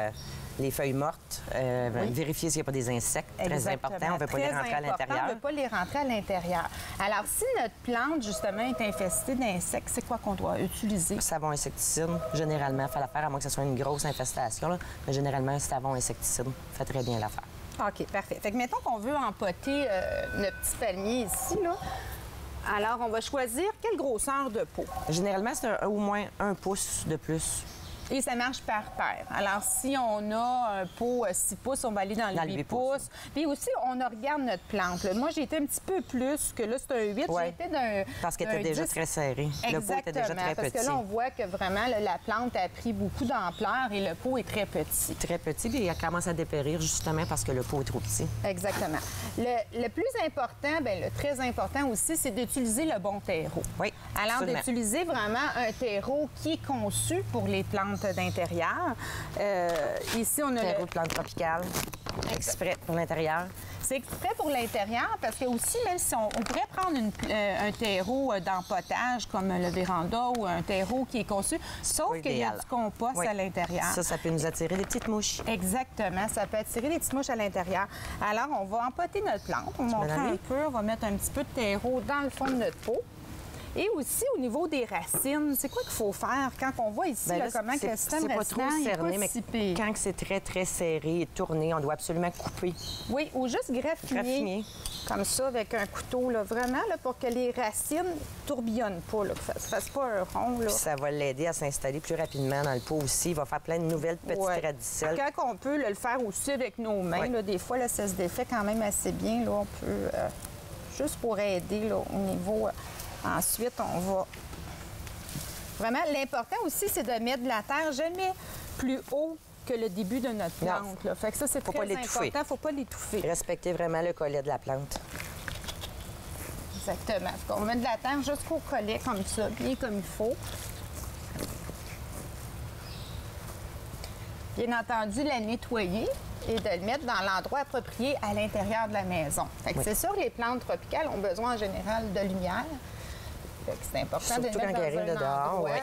les feuilles mortes, vérifier s'il n'y a pas des insectes. Très important, on ne veut pas les rentrer à l'intérieur. On ne veut pas les rentrer à l'intérieur. Alors, si notre plante, justement, est infestée d'insectes, c'est quoi qu'on doit utiliser? Savon insecticide, généralement, il faut l'affaire, à moins que ce soit une grosse infestation. Là. Mais généralement, un savon insecticide fait très bien l'affaire. OK, parfait. Fait que mettons qu'on veut empoter notre petit palmier ici, là. Alors, on va choisir quelle grosseur de pot? Généralement, c'est au moins 1 pouce de plus Et ça marche par paire. Alors, si on a un pot 6 pouces, on va aller dans le 8 pouces. Puis aussi, on regarde notre plante. Là. Moi, j'ai été un petit peu plus que là, c'est un 8. Ouais. J'ai été d'un. Parce qu'elle était déjà 10. Très serrée. Le pot était déjà très petit. Parce que là, on voit que vraiment, là, la plante a pris beaucoup d'ampleur et le pot est très petit. Très petit, puis elle commence à dépérir justement parce que le pot est trop petit. Exactement. Le plus important, bien, le très important aussi, c'est d'utiliser le bon terreau. Oui. Alors, d'utiliser vraiment un terreau qui est conçu pour les plantes d'intérieur. Ici, on a terreau de plantes tropicales, exprès pour l'intérieur. C'est exprès pour l'intérieur parce que aussi, même si on pourrait prendre un terreau d'empotage comme le véranda ou un terreau qui est conçu, sauf qu'il y a du compost à l'intérieur. Ça peut nous attirer des petites mouches. Exactement, ça peut attirer des petites mouches à l'intérieur. Alors, on va empoter notre plante, on va montrer un peu, on va mettre un petit peu de terreau dans le fond de notre pot. Et aussi, au niveau des racines, c'est quoi qu'il faut faire quand on voit ici là, comment le système racinant n'est pas trop cerné, mais quand c'est très, très serré et tourné, on doit absolument couper. Oui, ou juste graffiner. Comme ça, avec un couteau, là, vraiment, là, pour que les racines ne tourbillonnent pas, là, que ça ne fasse pas un rond. Là. Puis ça va l'aider à s'installer plus rapidement dans le pot aussi. Il va faire plein de nouvelles petites radicelles. Quand on peut le faire aussi avec nos mains, là, des fois, là, ça se défait quand même assez bien. Là, on peut, juste pour aider là, au niveau... Ensuite, on va... Vraiment, l'important aussi, c'est de mettre de la terre jamais plus haut que le début de notre plante. Là. Fait que ça, c'est très important. Il ne faut pas l'étouffer. Respecter vraiment le collet de la plante. Exactement. On va mettre de la terre jusqu'au collet, comme ça, bien comme il faut. Bien entendu, la nettoyer et de le mettre dans l'endroit approprié à l'intérieur de la maison. Fait que c'est sûr, les plantes tropicales ont besoin en général de lumière. C'est important surtout de le mettre dans un dehors, endroit.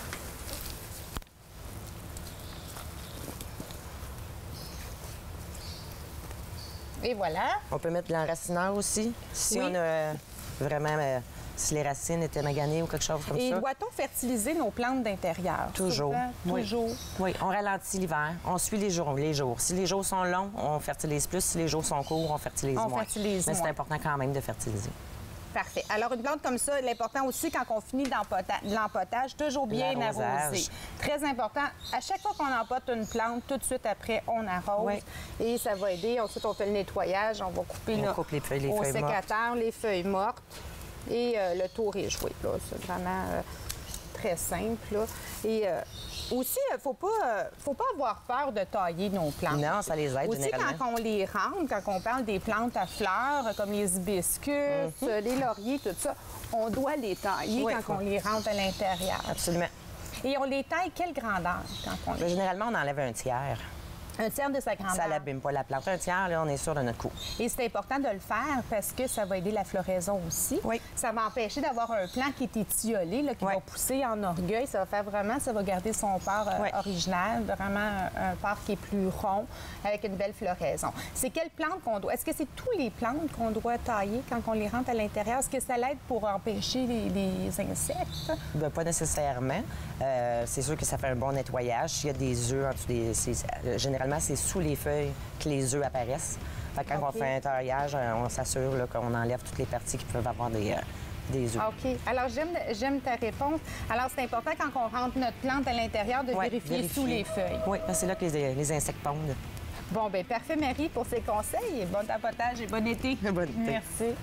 Et voilà. On peut mettre de l'enracineur aussi, si on a vraiment... si les racines étaient maganées ou quelque chose comme ça. Et doit-on fertiliser nos plantes d'intérieur? Toujours. Toujours. Oui, on ralentit l'hiver. On suit les jours. Si les jours sont longs, on fertilise plus. Si les jours sont courts, on fertilise moins. Mais c'est important quand même de fertiliser. Parfait. Alors, une plante comme ça, l'important aussi, quand on finit l'empotage, toujours bien arroser. Très important. À chaque fois qu'on empote une plante, tout de suite après, on arrose. Oui. Et ça va aider. Ensuite, on fait le nettoyage. On va couper coupe les feuilles au sécateur, les feuilles mortes. Et le tour est joué. C'est vraiment très simple. Là. Et aussi, il ne faut pas avoir peur de tailler nos plantes. Non, ça les aide aussi, généralement. quand on les rentre, quand on parle des plantes à fleurs, comme les hibiscus, les lauriers, tout ça, on doit les tailler quand on les rentre à l'intérieur. Absolument. Et on les taille quelle grandeur? Quand on généralement, on enlève un tiers. Un tiers de sa grandeur. Ça l'abîme pas la plante. Un tiers, là, on est sûr de notre coup. Et c'est important de le faire parce que ça va aider la floraison aussi. Oui. Ça va empêcher d'avoir un plant qui est étiolé, là, qui va pousser en orgueil. Ça va faire vraiment, ça va garder son port original, vraiment un port qui est plus rond, avec une belle floraison. C'est quelle plante qu'on doit... Est-ce que c'est tous les plantes qu'on doit tailler quand on les rentre à l'intérieur? Est-ce que ça l'aide pour empêcher les insectes? Bien, pas nécessairement. C'est sûr que ça fait un bon nettoyage. S'il y a des œufs en dessous généralement, c'est sous les feuilles que les œufs apparaissent. Fait que quand on fait un taillage, on s'assure qu'on enlève toutes les parties qui peuvent avoir des œufs. OK. Alors, j'aime ta réponse. Alors, c'est important quand on rentre notre plante à l'intérieur de vérifier sous les feuilles. Oui, c'est là que les insectes pondent. Bon, bien, parfait, Marie, pour ces conseils. Bon tapotage et bon été. Bon été. Merci.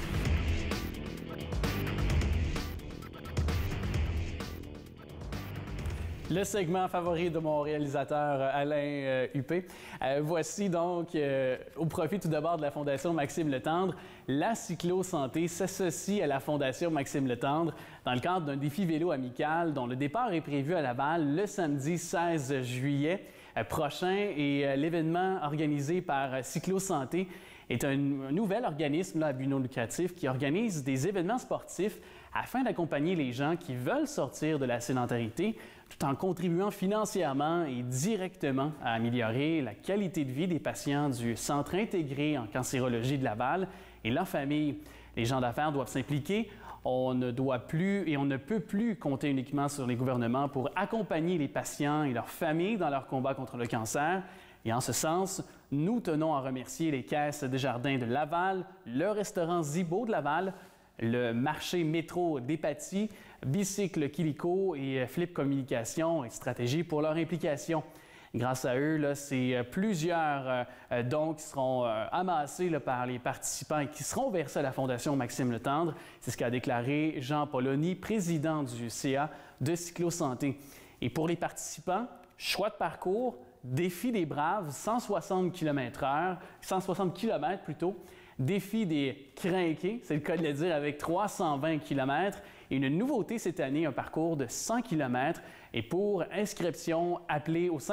Le segment favori de mon réalisateur Alain Huppé. Voici donc, au profit tout d'abord de la Fondation Maxime Letendre, la cyclo-santé s'associe à la Fondation Maxime Letendre dans le cadre d'un défi vélo amical dont le départ est prévu à Laval le samedi 16 juillet prochain. Et l'événement organisé par Cyclo-santé est un nouvel organisme à but non lucratif qui organise des événements sportifs afin d'accompagner les gens qui veulent sortir de la sédentarité tout en contribuant financièrement et directement à améliorer la qualité de vie des patients du Centre intégré en cancérologie de Laval et leur famille. Les gens d'affaires doivent s'impliquer. On ne doit plus et on ne peut plus compter uniquement sur les gouvernements pour accompagner les patients et leurs familles dans leur combat contre le cancer. Et en ce sens, nous tenons à remercier les Caisses Desjardins de Laval, le restaurant Zibo de Laval, le marché métro d'Épatie, Bicycle Kilico et Flip Communication et Stratégie pour leur implication. Grâce à eux, c'est plusieurs dons qui seront amassés par les participants et qui seront versés à la Fondation Maxime Letendre. C'est ce qu'a déclaré Jean Polony, président du CA de Cyclo-Santé. Et pour les participants, choix de parcours, défi des braves, 160 km/h, 160 km plutôt, défi des crinqués, c'est le cas de le dire, avec 320 km. Et une nouveauté cette année, un parcours de 100 km. Et pour inscription, appelez au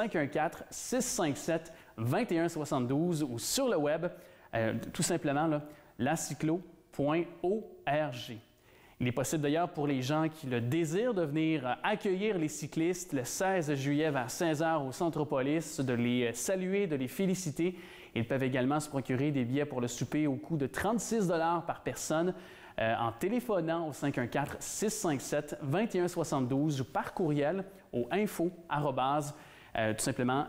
514-657-2172 ou sur le web, tout simplement, lacyclo.org. Il est possible d'ailleurs pour les gens qui le désirent de venir accueillir les cyclistes le 16 juillet vers 16h au Centropolis, de les saluer, de les féliciter. Ils peuvent également se procurer des billets pour le souper au coût de 36 $ par personne en téléphonant au 514-657-2172 ou par courriel au info@ tout simplement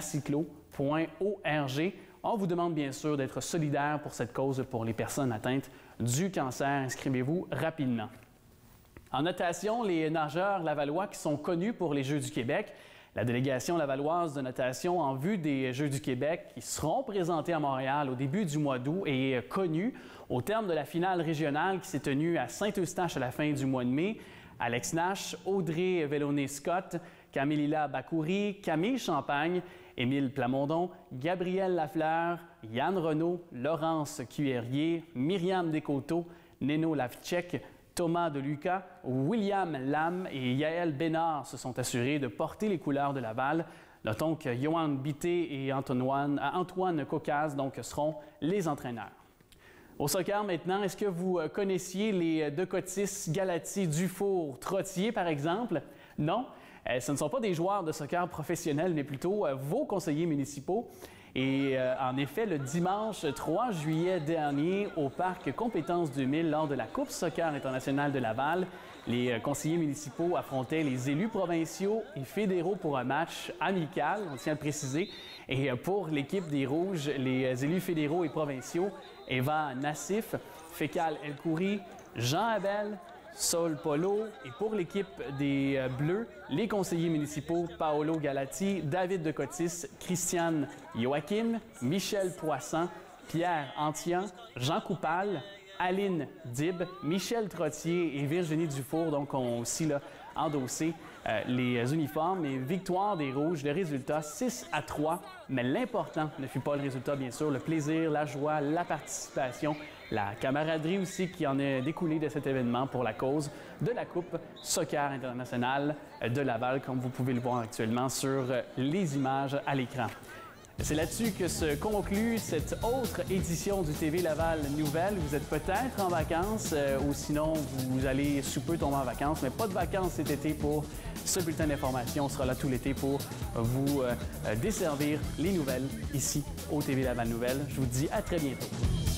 lacyclo.org. On vous demande bien sûr d'être solidaire pour cette cause pour les personnes atteintes du cancer. Inscrivez-vous rapidement. En natation, les nageurs lavallois qui sont connus pour les Jeux du Québec, la délégation lavalloise de natation en vue des Jeux du Québec qui seront présentés à Montréal au début du mois d'août est connue au terme de la finale régionale qui s'est tenue à Saint-Eustache à la fin du mois de mai. Alex Nash, Audrey Vellonnet-Scott, Camille-Lila Bakouri, Camille Champagne, Émile Plamondon, Gabriel Lafleur, Yann Renaud, Laurence Cuérier, Myriam Descoteaux, Neno Lavchek, Thomas Deluca, William Lam et Yaël Bénard se sont assurés de porter les couleurs de Laval. Notons que Johan Bité et Antoine Caucase seront les entraîneurs. Au soccer maintenant, est-ce que vous connaissiez les Decotis, Galati, Dufour, Trottier par exemple? Non? Ce ne sont pas des joueurs de soccer professionnels, mais plutôt vos conseillers municipaux. Et en effet, le dimanche 3 juillet dernier, au Parc Compétences 2000, lors de la Coupe Soccer internationale de Laval, les conseillers municipaux affrontaient les élus provinciaux et fédéraux pour un match amical, on tient à le préciser. Et pour l'équipe des Rouges, les élus fédéraux et provinciaux, Eva Nassif, Fécal Elkouri, Jean Abel, Sol Polo, et pour l'équipe des Bleus, les conseillers municipaux Paolo Galati, David Decotis, Christiane Joachim, Michel Poisson, Pierre Antian, Jean Coupal, Aline Dib, Michel Trottier et Virginie Dufour ont aussi endossé les uniformes. Et victoire des Rouges, le résultat 6-3, mais l'important ne fut pas le résultat, bien sûr, le plaisir, la joie, la participation, la camaraderie aussi qui en est découlée de cet événement pour la cause de la Coupe Soccer internationale de Laval, comme vous pouvez le voir actuellement sur les images à l'écran. C'est là-dessus que se conclut cette autre édition du TV Laval Nouvelle. Vous êtes peut-être en vacances ou sinon vous allez sous peu tomber en vacances, mais pas de vacances cet été pour ce bulletin d'information. On sera là tout l'été pour vous desservir les nouvelles ici au TV Laval Nouvelle. Je vous dis à très bientôt.